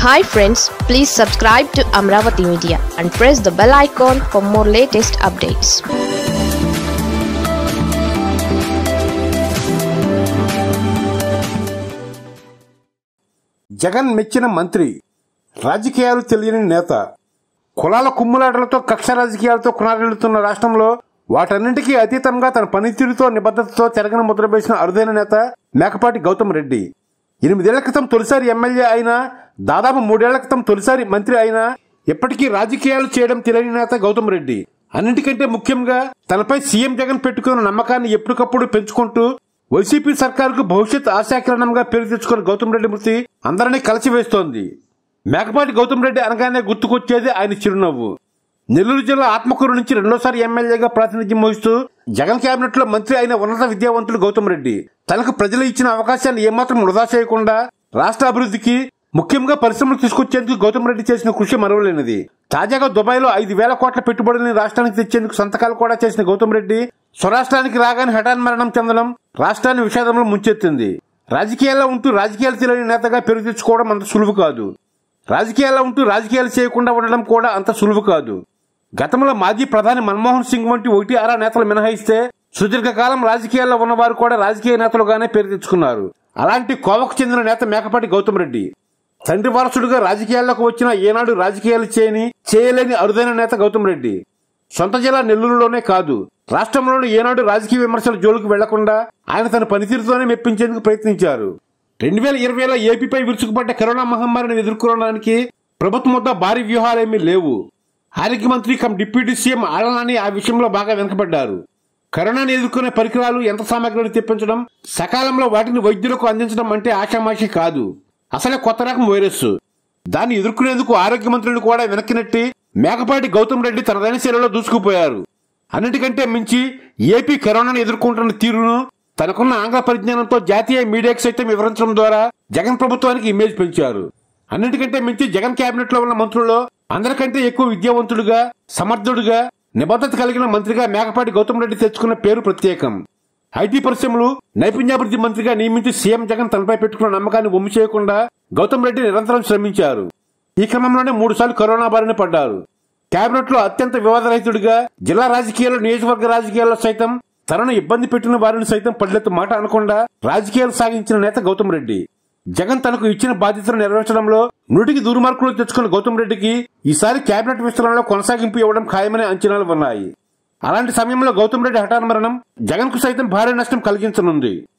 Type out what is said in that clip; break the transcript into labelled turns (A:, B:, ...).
A: Hi friends, please subscribe to Amaravathi Media and press the bell icon for more latest updates.
B: Jagan మెచ్చిన మంత్రి, రాజకీయాలు తెలియని నేత. కులాల కుమ్ములాటలతో కక్ష రాజకీయాలతో కొనారెళ్తున్న రాష్ట్రంలో వాటన్నింటికీ అతీతంగా తన పనితీరుతో నిబద్ధతతో చెరగని ముద్ర వేసిన అరుదైన నేత మేకపాటి గౌతమ్ రెడ్డి. 8 ఏళ్ల క్రితం తొలిసారి ఎమ్మెల్యే అయినా, దాదాపు 3 ఏళ్ల క్రితం తొలిసారి మంత్రి అయినా ఎప్పటికీ రాజకీయాలు చేయడం తెలియని నేత గౌతమ్ రెడ్డి. అన్నింటికంటే ముఖ్యంగా తనపై సీఎం జగన్ పెట్టుకున్న నమ్మకాన్ని ఎప్పటికప్పుడు పెంచుకుంటూ వైసీపీ సర్కారుకు భవిష్యత్ ఆశాకిరణంగా పేరు తెచ్చుకున్న గౌతమ్ రెడ్డి మృతి అందరినీ కలిసివేస్తోంది. మేకపాటి గౌతమ్ రెడ్డి అనగానే గుర్తుకొచ్చేది ఆయన చిరునవ్వు. నెల్లూరు జిల్లా ఆత్మకూరు నుంచి రెండోసారి ఎమ్మెల్యేగా ప్రాతినిధ్యం వహిస్తూ జగన్ కేబినెట్ లో మంత్రి అయిన ఉన్నత విద్యావంతుడు గౌతమ్ రెడ్డి తనకు ప్రజలు ఇచ్చిన అవకాశాన్ని ఏమాత్రం వృధా చేయకుండా రాష్ట్ర అభివృద్ధికి, ముఖ్యంగా పరిశ్రమలు తీసుకొచ్చేందుకు గౌతమ్ రెడ్డి చేసిన కృషి మరువలేనిది. తాజాగా దుబాయ్లో 5,000 కోట్ల పెట్టుబడులను రాష్ట్రానికి తెచ్చేందుకు సంతకాలు కూడా చేసిన గౌతమ్ రెడ్డి స్వరాష్ట్రానికి రాగానే హఠాన్ మరణం చెందడం రాష్ట్రాన్ని విషాదంలో ముంచెత్తింది. రాజకీయాల్లో ఉంటూ రాజకీయాలు తెలియని నేతగా పేరు తెచ్చుకోవడం అంత సులువు కాదు. రాజకీయాల్లో ఉంటూ రాజకీయాలు చేయకుండా ఉండడం కూడా అంత సులువు కాదు. గతంలో మాజీ ప్రధాని మన్మోహన్ సింగ్ వంటి 1-6 నేతలు మినహాయిస్తే సుదీర్ఘకాలం రాజకీయాల్లో ఉన్నవారు కూడా రాజకీయ నేతలుగానే పేరు తెచ్చుకున్నారు. అలాంటి కోవకు చెందిన నేత మేకపాటి గౌతమ్ రెడ్డి. తండ్రి వారసుడుగా రాజకీయాల్లోకి వచ్చిన ఏనాడు రాజకీయాలు చేయలేని అరుదైన నేత గౌతమ్ రెడ్డి. సొంత జిల్లా నెల్లూరులోనే కాదు, రాష్ట్రంలోని ఏనాడు రాజకీయ విమర్శల జోలికి వెళ్లకుండా ఆయన తన పనితీరుతోనే మెప్పించేందుకు ప్రయత్నించారు. 2020లో ఏపీపై విరుచుకుపడ్డ కరోనా మహమ్మారిని ఎదుర్కోవడానికి ప్రభుత్వం వద్ద భారీ వ్యూహాలేమీ లేవు. ఆరోగ్య మంత్రి కమ్ డిప్యూటీ సీఎం ఆళ్లనాని ఆ విషయంలో బాగా వెనుకబడ్డారు. కరోనాను ఎదుర్కొనే పరికరాలు, యంత్ర సామగ్రిని తెప్పించడం, సకాలంలో వాటిని వైద్యులకు అందించడం అంటే ఆషామాషి కాదు. అసలే కొత్త రకం వైరస్. దాన్ని ఎదుర్కొనేందుకు ఆరోగ్య మంత్రులు కూడా వెనక్కినట్టి మేకపాటి గౌతమ్ రెడ్డి తనదైన శైలిలో దూసుకుపోయారు. అన్నిటికంటే మించి ఏపీ కరోనాను ఎదుర్కొంటున్న తీరును తనకున్న ఆంగ్ల పరిజ్ఞానంతో జాతీయ మీడియాకు సైతం వివరించడం ద్వారా జగన్ ప్రభుత్వానికి ఇమేజ్ పెంచారు. అన్నిటికంటే మించి జగన్ కేబినెట్ లో ఉన్న మంత్రుల్లో అందరికంటే ఎక్కువ విద్యావంతుడుగా, సమర్థుడుగా, నిబద్ధత కలిగిన మంత్రిగా మేకపాటి గౌతమ్ రెడ్డి తెచ్చుకున్న పేరు ప్రత్యేకం. ఐటీ పరిశ్రమలు, నైపుణ్యాభివృద్ధి మంత్రిగా నియమించి సీఎం జగన్ తనపై పెట్టుకున్న నమ్మకాన్ని వమ్ము చేయకుండా గౌతమ్ రెడ్డి నిరంతరం శ్రమించారు. ఈ క్రమంలోనే 3 సార్లు కరోనా బారిన పడ్డారు. కేబినెట్ లో అత్యంత వివాదరహితుడిగా, జిల్లా రాజకీయాల్లో, నియోజకవర్గ రాజకీయాల్లో సైతం తనను ఇబ్బంది పెట్టిన వారిని సైతం పడలెత్తు మాట అనకుండా రాజకీయాలు సాగించిన నేత గౌతమ్ రెడ్డి. జగన్ తనకు ఇచ్చిన బాధ్యతను నెరవేర్చడంలో 100కి 100 మార్కులు తెచ్చుకున్న గౌతమ్ రెడ్డికి ఈసారి కేబినెట్ విస్తరణలో కొనసాగింపు ఇవ్వడం ఖాయమనే అంచనాలు ఉన్నాయి. అలాంటి సమయంలో గౌతమ్ రెడ్డి హఠాన్ మరణం జగన్ కు సైతం భారీ నష్టం కలిగించనుంది.